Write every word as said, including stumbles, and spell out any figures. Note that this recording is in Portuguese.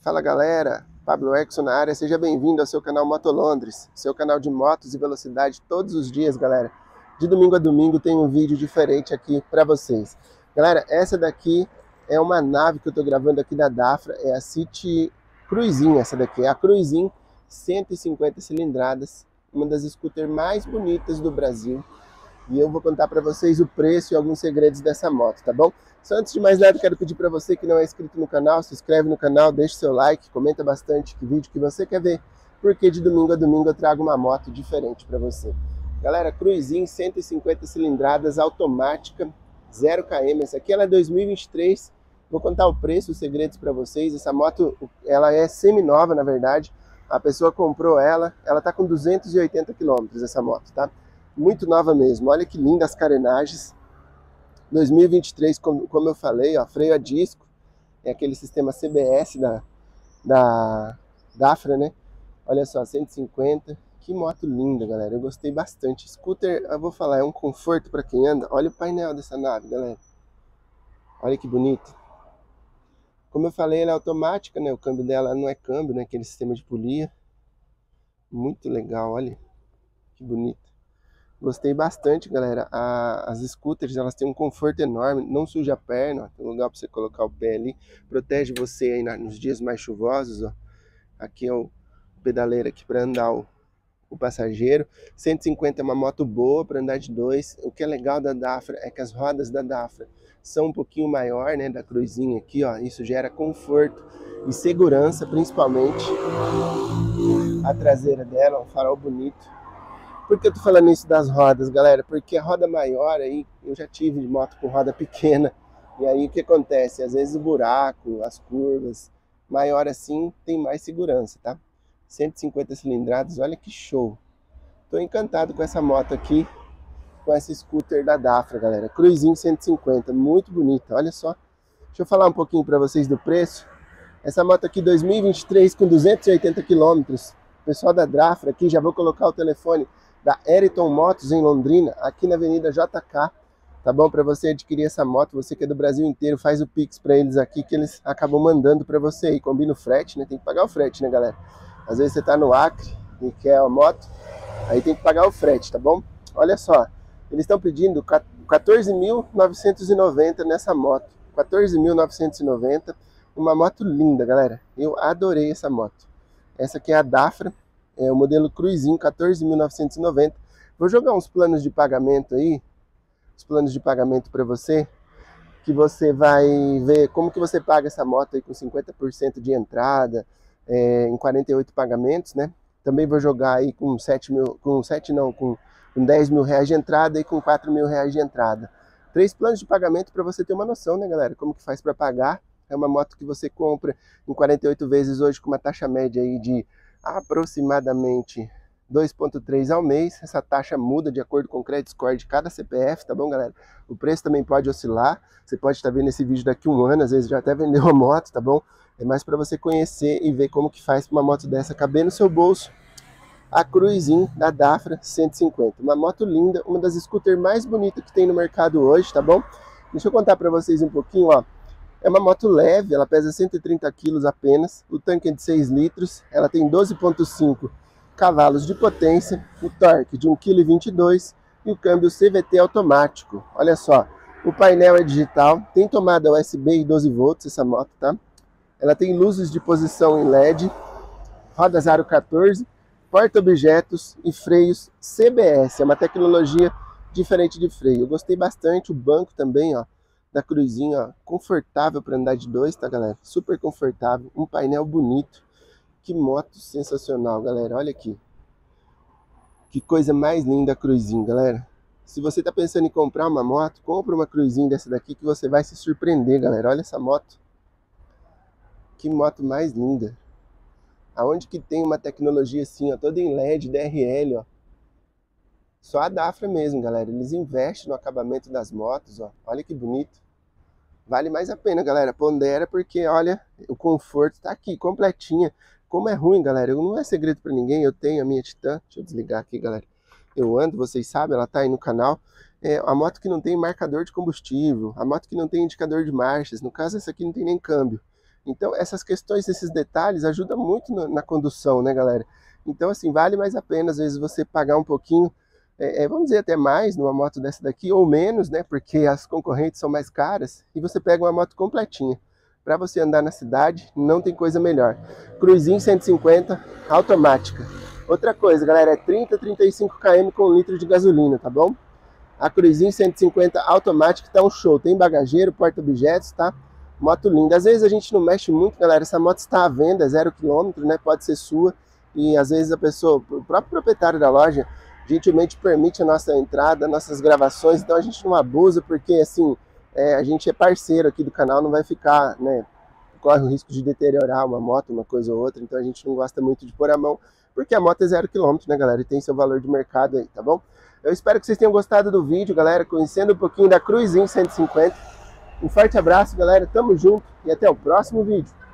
Fala galera, Pablo Exo na área, seja bem-vindo ao seu canal Moto Londres, seu canal de motos e velocidade todos os dias, galera. De domingo a domingo tem um vídeo diferente aqui para vocês. Galera, essa daqui é uma nave que eu tô gravando aqui da Dafra, é a City Cruisin, essa daqui é a Cruisin cento e cinquenta cilindradas, uma das scooters mais bonitas do Brasil. E eu vou contar para vocês o preço e alguns segredos dessa moto, tá bom? Só antes de mais nada, quero pedir para você que não é inscrito no canal, se inscreve no canal, deixa seu like, comenta bastante que vídeo que você quer ver, porque de domingo a domingo eu trago uma moto diferente para você. Galera, Cruisin cento e cinquenta cilindradas, automática, zero quilômetros, essa aqui ela é dois mil e vinte e três, vou contar o preço, os segredos para vocês. Essa moto, ela é semi-nova na verdade, a pessoa comprou ela, ela tá com duzentos e oitenta quilômetros essa moto, tá? Muito nova mesmo, olha que linda as carenagens. dois mil e vinte e três, como, como eu falei, ó, freio a disco, é aquele sistema C B S da, da Dafra, né? Olha só, cento e cinquenta, que moto linda, galera, eu gostei bastante. Scooter, eu vou falar, é um conforto para quem anda. Olha o painel dessa nave, galera, olha que bonito. Como eu falei, ela é automática, né? O câmbio dela não é câmbio, né? Aquele sistema de polia. Muito legal, olha que bonito. Gostei bastante, galera. A, as scooters, elas têm um conforto enorme, não suja a perna, ó, tem um lugar para você colocar o pé ali, protege você aí na, nos dias mais chuvosos, ó. Aqui é o pedaleiro aqui para andar o, o passageiro. cento e cinquenta é uma moto boa para andar de dois. O que é legal da Dafra é que as rodas da Dafra são um pouquinho maior, né, da Cruisin aqui, ó. Isso gera conforto e segurança, principalmente a traseira dela, um farol bonito. Por que eu tô falando isso das rodas, galera? Porque a roda maior aí, eu já tive moto com roda pequena, e aí o que acontece? Às vezes o buraco, as curvas, maior assim, tem mais segurança, tá? cento e cinquenta cilindradas, olha que show! Tô encantado com essa moto aqui, com essa scooter da Dafra, galera. Cruisin cento e cinquenta, muito bonita, olha só. Deixa eu falar um pouquinho para vocês do preço. Essa moto aqui, dois mil e vinte e três, com duzentos e oitenta quilômetros. Pessoal da Dafra aqui, já vou colocar o telefone da Eriton Motos em Londrina, aqui na Avenida J K, tá bom? Para você adquirir essa moto, você que é do Brasil inteiro, faz o Pix para eles aqui, que eles acabam mandando para você aí, combina o frete, né? Tem que pagar o frete, né, galera? Às vezes você tá no Acre e quer a moto, aí tem que pagar o frete, tá bom? Olha só, eles estão pedindo quatorze mil novecentos e noventa nessa moto, quatorze mil novecentos e noventa, uma moto linda, galera, eu adorei essa moto. Essa aqui é a Dafra, é o modelo Cruisin, quatorze mil novecentos e noventa. Vou jogar uns planos de pagamento aí, os planos de pagamento para você, que você vai ver como que você paga essa moto aí com cinquenta por cento de entrada, é, em quarenta e oito pagamentos, né? Também vou jogar aí com sete mil, com sete não, com, com dez mil reais de entrada e com quatro mil reais de entrada. Três planos de pagamento para você ter uma noção, né, galera? Como que faz para pagar. É uma moto que você compra em quarenta e oito vezes hoje com uma taxa média aí de aproximadamente dois vírgula três ao mês. Essa taxa muda de acordo com o credit score de cada C P F, tá bom, galera? O preço também pode oscilar, você pode estar vendo esse vídeo daqui a um ano, às vezes já até vendeu a moto, tá bom? É mais para você conhecer e ver como que faz para uma moto dessa caber no seu bolso. A Cruisin da Dafra cento e cinquenta, uma moto linda, uma das scooters mais bonitas que tem no mercado hoje, tá bom? Deixa eu contar para vocês um pouquinho, ó. É uma moto leve, ela pesa cento e trinta quilos apenas, o tanque é de seis litros, ela tem doze vírgula cinco cavalos de potência, o torque de um vírgula vinte e dois quilogramos e o câmbio C V T automático. Olha só, o painel é digital, tem tomada U S B e doze volts essa moto, tá? Ela tem luzes de posição em L E D, rodas aro quatorze, porta-objetos e freios C B S, é uma tecnologia diferente de freio. Eu gostei bastante, o banco também, ó, da Cruisin, ó, confortável para andar de dois, tá, galera? Super confortável, um painel bonito. Que moto sensacional, galera, olha aqui. Que coisa mais linda a Cruisin, galera. Se você tá pensando em comprar uma moto, compra uma Cruisin dessa daqui que você vai se surpreender, galera. Olha essa moto. Que moto mais linda. Aonde que tem uma tecnologia assim, ó, toda em L E D, D R L, ó. Só a Dafra mesmo, galera. Eles investem no acabamento das motos, ó. Olha que bonito. Vale mais a pena, galera. Pondera, porque, olha, o conforto tá aqui, completinha. Como é ruim, galera. Não é segredo pra ninguém. Eu tenho a minha Titan. Deixa eu desligar aqui, galera. Eu ando, vocês sabem, ela tá aí no canal. É a moto que não tem marcador de combustível. A moto que não tem indicador de marchas. No caso, essa aqui não tem nem câmbio. Então, essas questões, esses detalhes ajudam muito na, na condução, né, galera? Então, assim, vale mais a pena, às vezes, você pagar um pouquinho, é, é, vamos dizer até mais numa moto dessa daqui, ou menos, né, porque as concorrentes são mais caras, e você pega uma moto completinha. Para você andar na cidade, não tem coisa melhor. Cruisinho cento e cinquenta, automática. Outra coisa, galera, é trinta, trinta e cinco quilômetros com um litro de gasolina, tá bom? A Cruisinho cento e cinquenta automática tá um show. Tem bagageiro, porta-objetos, tá? Moto linda. Às vezes a gente não mexe muito, galera. Essa moto está à venda, zero quilômetro, né? Pode ser sua. E às vezes a pessoa, o próprio proprietário da loja, gentilmente permite a nossa entrada, nossas gravações. Então a gente não abusa, porque assim, é, a gente é parceiro aqui do canal, não vai ficar, né? Corre o risco de deteriorar uma moto, uma coisa ou outra. Então a gente não gosta muito de pôr a mão, porque a moto é zero quilômetro, né, galera? E tem seu valor de mercado aí, tá bom? Eu espero que vocês tenham gostado do vídeo, galera, conhecendo um pouquinho da Cruisinho cento e cinquenta. Um forte abraço, galera, tamo junto e até o próximo vídeo.